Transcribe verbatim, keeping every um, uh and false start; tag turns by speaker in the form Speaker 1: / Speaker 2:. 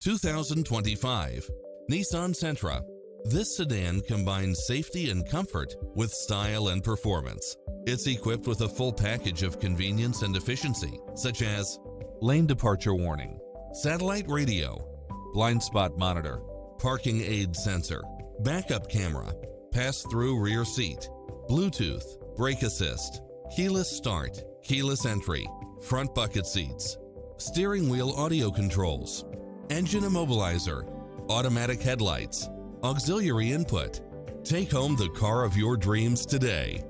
Speaker 1: two thousand twenty-five Nissan Sentra. This sedan combines safety and comfort with style and performance. It's equipped with a full package of convenience and efficiency, such as lane departure warning, satellite radio, blind spot monitor, parking aid sensor, backup camera, pass-through rear seat, Bluetooth, brake assist, keyless start, keyless entry, front bucket seats, steering wheel audio controls, engine immobilizer, automatic headlights, auxiliary input. Take home the car of your dreams today.